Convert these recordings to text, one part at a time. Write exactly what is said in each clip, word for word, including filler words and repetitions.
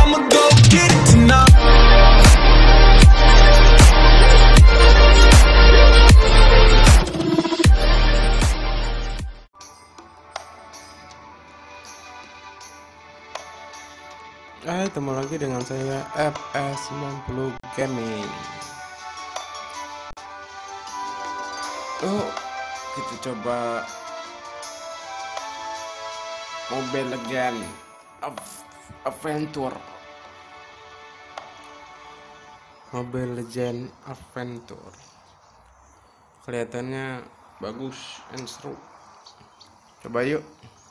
I'ma go get it tonight. Hai, ketemu lagi dengan saya F S sembilan puluh Gaming. Oh, kita coba Mobile Legends Adventure. Mobile Legends Adventure. Kelihatannya bagus dan seru. Coba yuk.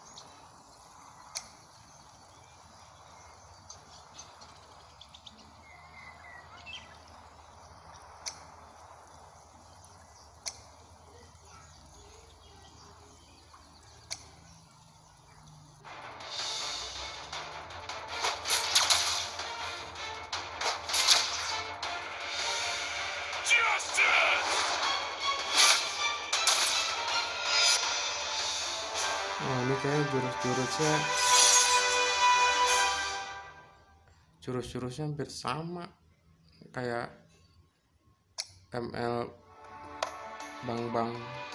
Oh, ini kayaknya jurus-jurusnya jurus-jurusnya hampir sama kayak M L Bang Bang.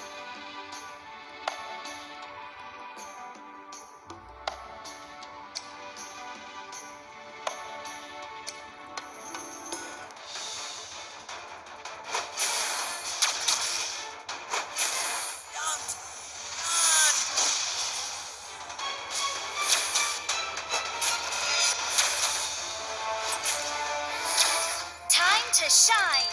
To shine.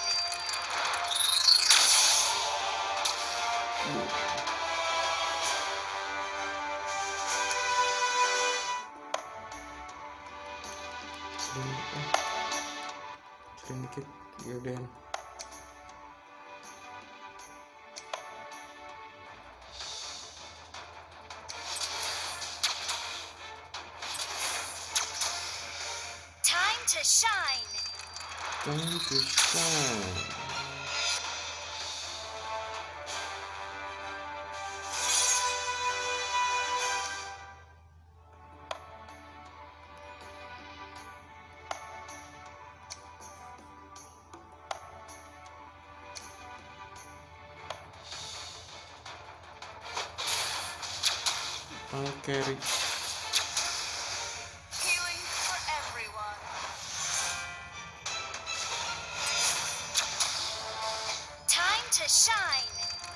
Sedikit gedean. Time to shine. Time to shine. I'll carry. Healing for everyone. Time to shine.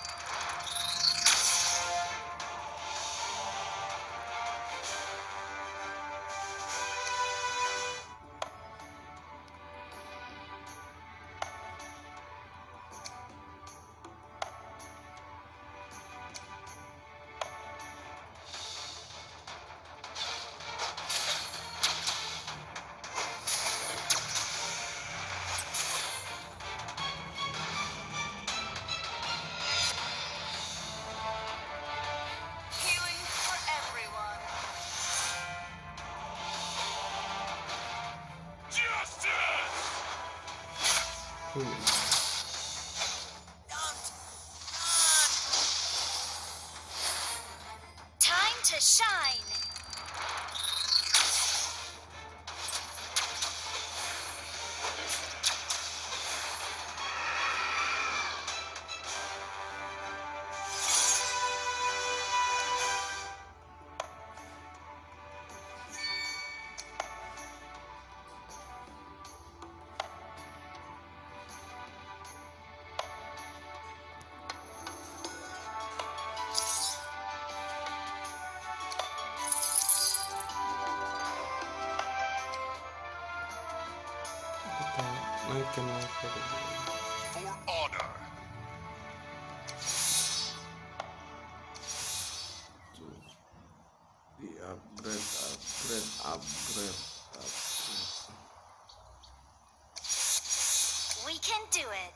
Healing for everyone. Justice! Hmm. Time to shine. Naikin lagi. For honor. Di upgrade, upgrade, upgrade, upgrade. We can do it.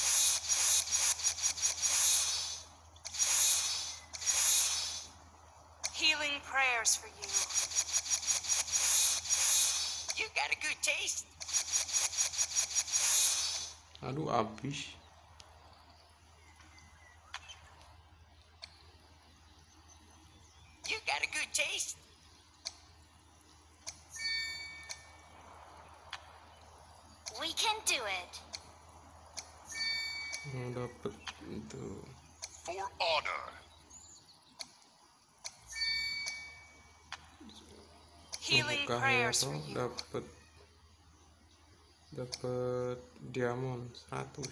Healing prayers for you. You got a good taste. Aduh, habis. You got a good taste. can do it. Yang dapet itu For honor. Healing buka prayers for hero, you. dapet dapet diamond seratus.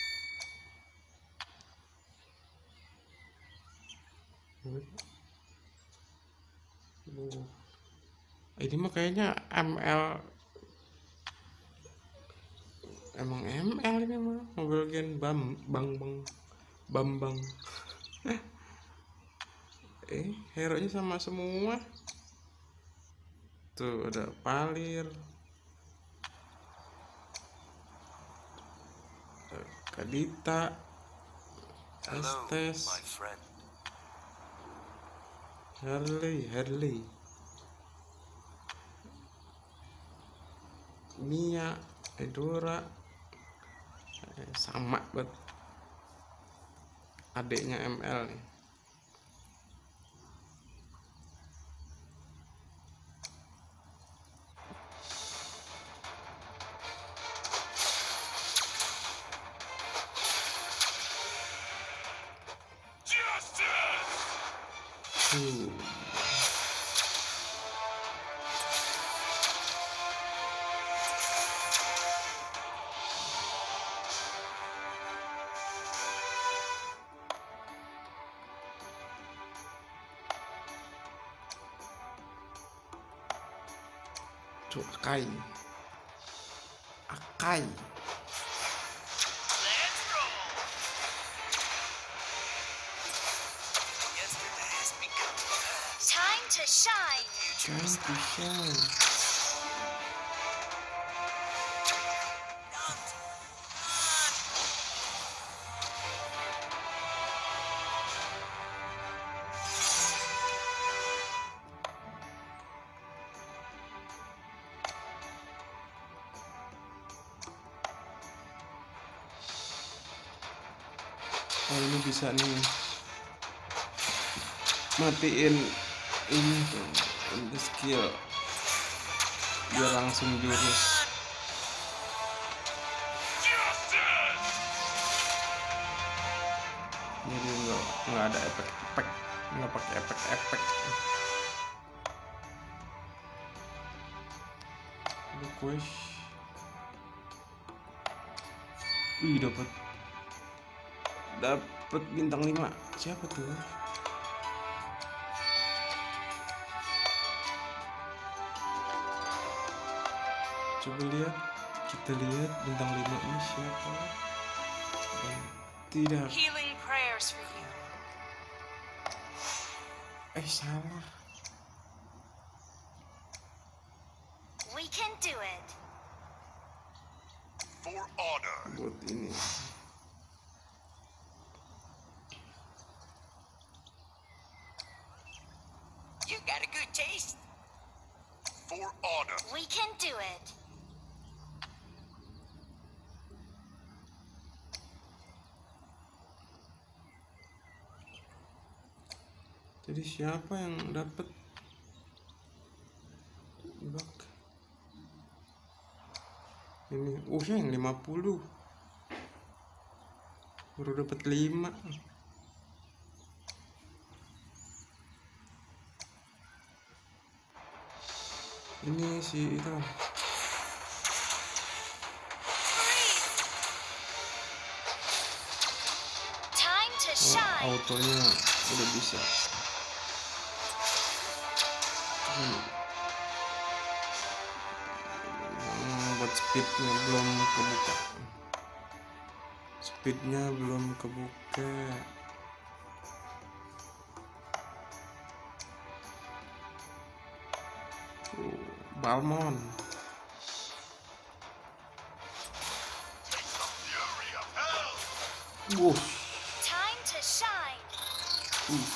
Uh. Ini mah kayaknya M L, emang M L ini mah Mobile Legends bam bang bang bambang. Eh, hero nya sama semua. Tuh ada Palir, Kadita, Estes, friend. Harley, Harley, Mia, Edora, eh, sama banget adiknya M L nih. Justice! Tuh. Tuh, Akai. Akai. Let's roll! Yesterday has become the past. Time to shine. Time to shine. Oh, ini bisa nih matiin ini tuh, ini skill biar langsung jurus. Justice! Jadi nggak nggak ada efek-efek, nggak pakai efek-efek. Request. Wih, dapat dapat bintang lima. Siapa tuh? Coba lihat, kita lihat bintang lima ini siapa. Dan tidak, Healing prayers for you. eh salah. We can do it. For honor. Buat ini. You got a good taste. For honor. We can do it. Jadi siapa yang dapat bak ini? Oh, yang lima puluh baru dapat lima. Ini si itu Time to oh, shine. autonya udah bisa. Hmm. Hmm, buat speednya belum kebuka. Speednya belum kebuka. Uh, Balmon. Fury of hell! Wuh. Time to shine. Uh.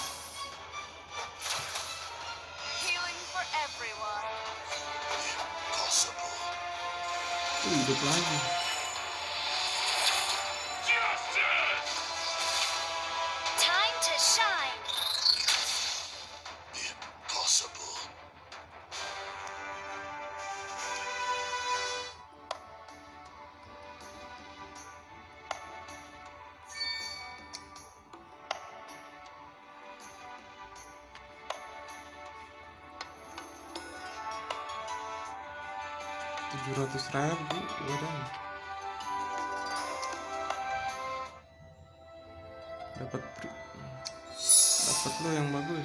Healing for everyone. Impossible. Uh, hidup lagi. Justice! Time to shine. Impossible. tujuh ratus ribu udah dapat dapat lo yang bagus.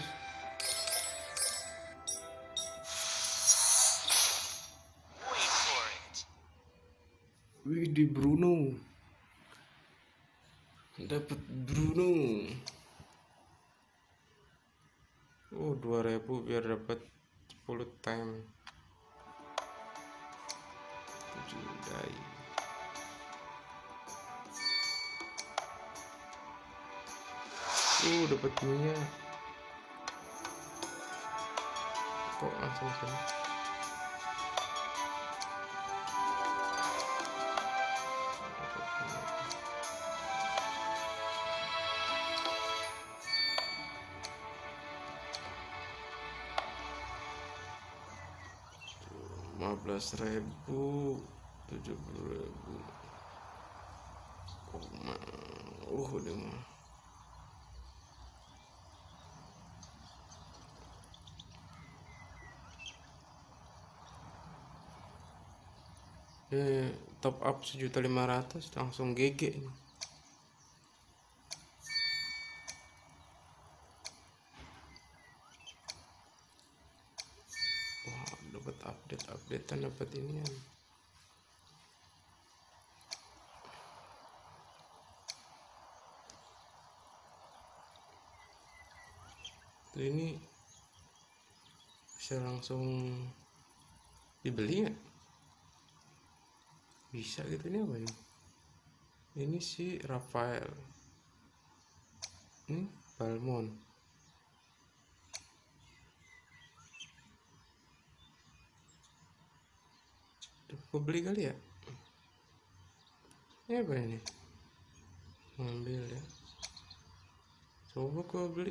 Wait for it. Wih, di Bruno dapat Bruno. Oh, dua ribu biar dapat sepuluh time. tujuh dai. Uh, dapat Mia. Kok langsung sana? lima belas ribu, tujuh puluh ribu. Oh, ma uh udah mah. Eh, top up sejuta lima ratus langsung G G ini. Wah, dapat update updatean, dapat inian. Tuh, ini bisa langsung dibeli nggak? Bisa gitu. Ini apa ini? Ini si Rafael, ini Balmon. Gue beli kali ya. Ini apa ini? Ngambil ya. Coba gue beli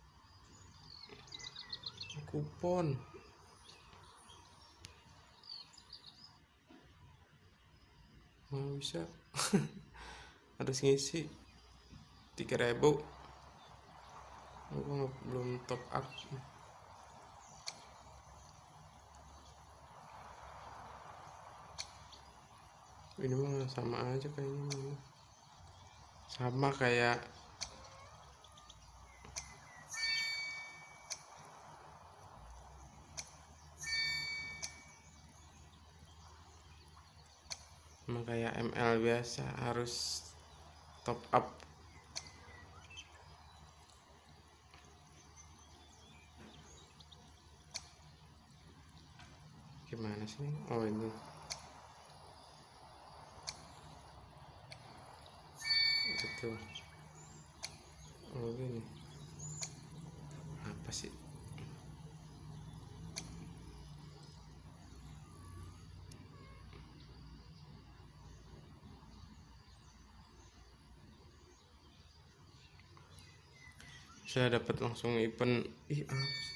kupon. Mau bisa. Harus ngisi tiga ribu. Gue belum top up. Ini mah sama aja kayaknya. Sama kayak sama kayak M L biasa, harus top up. Gimana sih? Oh, ini betul. Oh, gini. Apa sih? Saya dapat langsung event. Ih, apa sih?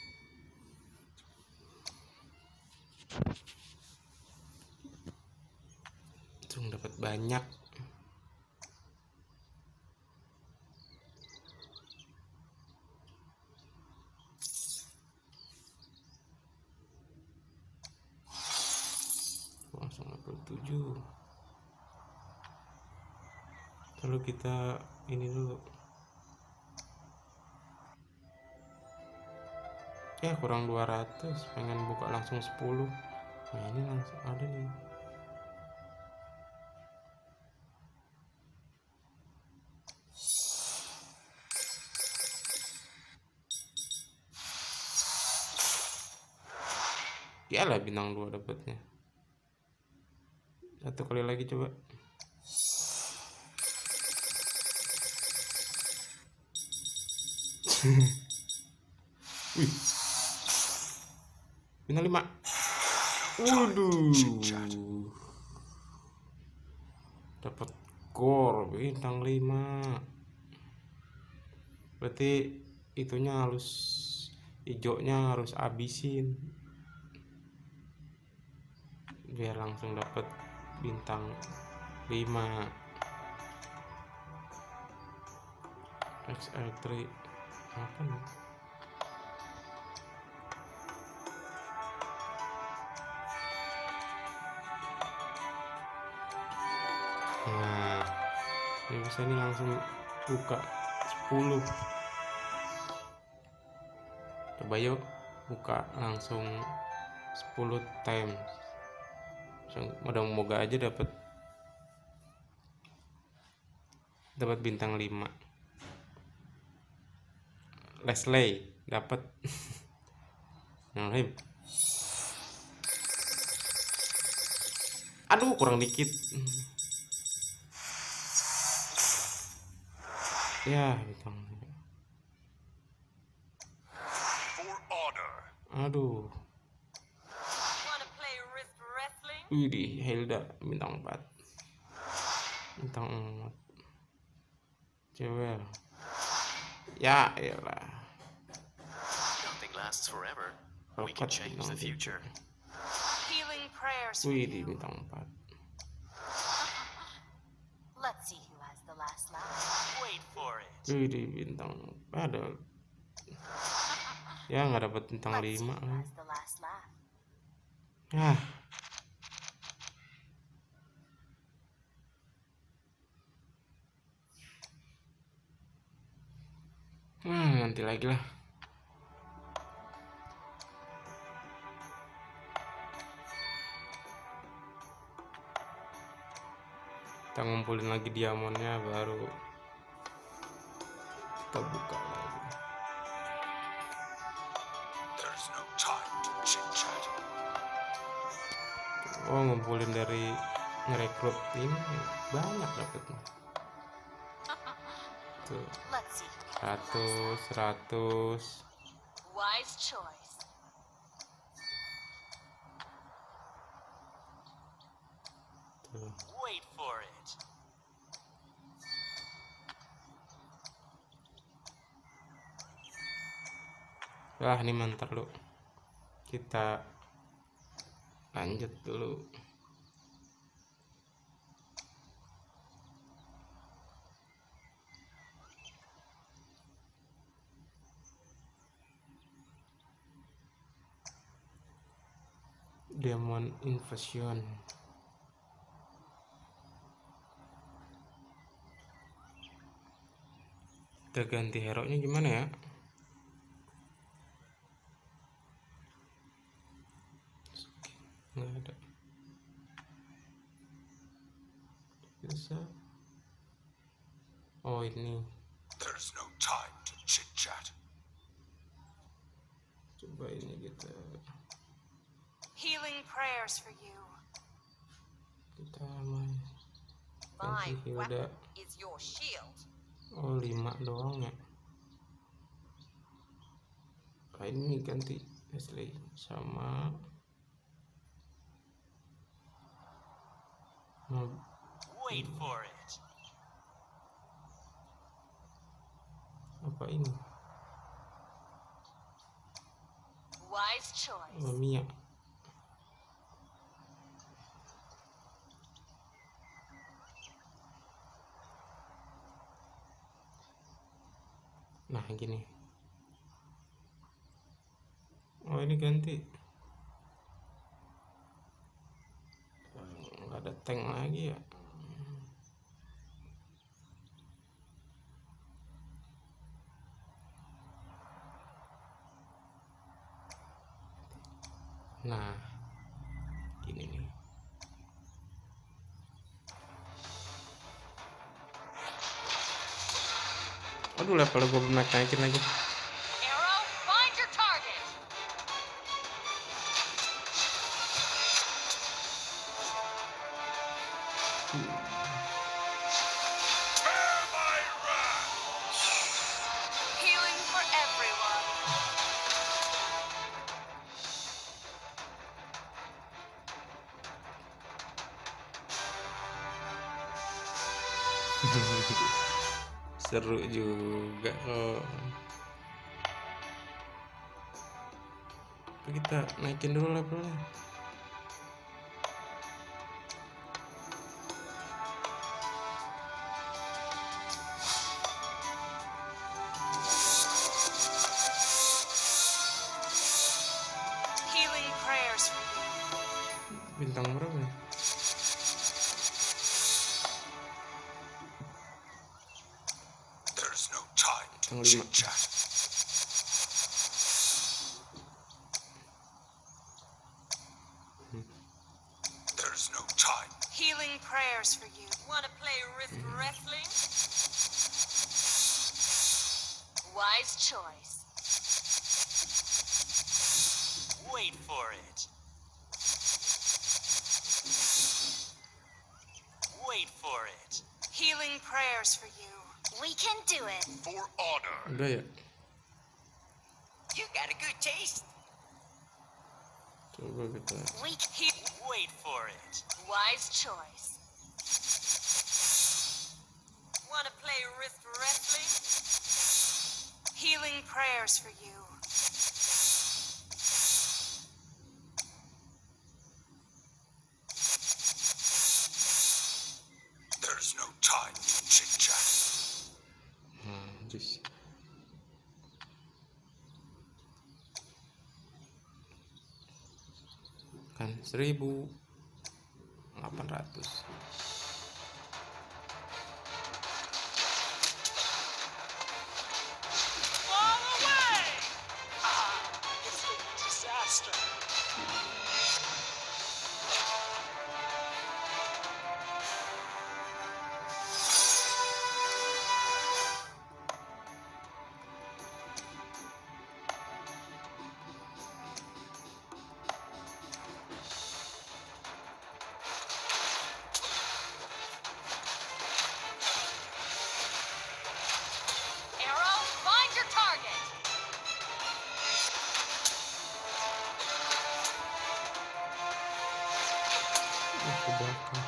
Langsung dapat banyak. Langsung level tujuh. Kalau kita ini dulu. Ya, kurang dua ratus, pengen buka langsung sepuluh. Nah, ini langsung ada nih. Ya lah, bintang dua dapatnya. Satu kali lagi coba. Wih, bintang lima. Waduh, dapat core bintang lima. Berarti itunya harus, hijaunya harus abisin biar langsung dapat bintang lima. X L tiga apa nih? Nah, ini bisa nih langsung buka sepuluh. Coba yuk buka langsung sepuluh times. Mudah-mudahan aja dapat dapat bintang lima. Leslie dapat. Nah, aduh kurang dikit. Ya, bintang. Aduh. Widih, Hilda bintang empat. Bintang empat. Cewek. Ya, elah. Nothing lasts forever. We can change the future. Healing prayers for Widih, you. bintang empat. Let's see who has the last laugh. Wait for it. Widih, bintang ada. Ya nggak dapat bintang Let's see lima. who has the last laugh. Ah. Hmm, nanti lagi lah. Kita ngumpulin lagi diamonnya baru kita buka lagi. There's no time to chit-chat. Oh, ngumpulin dari ngerekrut ini banyak dapetnya. Tuh. Let's see who has the last Seratus, seratus. laugh. Wise choice. Tuh. Wait for it. Wah, ini mantap lu. Kita lanjut dulu. Demon Invasion. Kita ganti hero nya gimana ya? Nggak ada. Bisa. Oh, ini. There's no time to chit-chat. Coba ini kita Healing prayers for you. kita main. My Ganti Hilda. weapon is your shield. Oh, lima doang ya. Nah, ini ganti Leslie sama nah, Wait for it. apa ini? Wise choice. Oh, Mia. Nah, gini. Oh, ini ganti. Nggak ada tank lagi ya. Nah, gini nih. Aduh, level gue belum naikin lagi. Arrow, find your target. Bear my wrath. Healing for everyone. Seru juga kok. Tapi kita naikin dulu levelnya. Healing prayers for you. Bintang berapa ya? Yang lima. There's no time. Healing prayers for you. Wanna play wrist wrestling? Wise choice. Wait for it. Wait for it. Healing prayers for you. We can do it. For honor. Udah ya. You got a good taste. Coba kita. We he Wait for it. wise choice. Wanna play wrist wrestling? Healing prayers for you. There's no time for chit-chat. Hmm, jus. Kan seribu delapan ratus. Fall away! Ah, it's a disaster. Arrow, find your target. Ke belakang.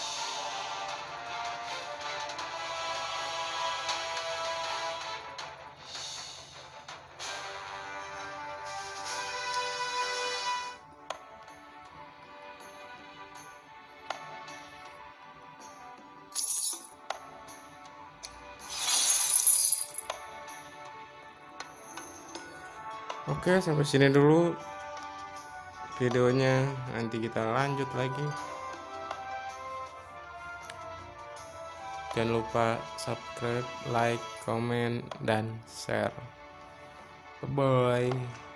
Oke, sampai sini dulu videonya. Nanti kita lanjut lagi. Jangan lupa subscribe, like, komen, dan share. Bye bye.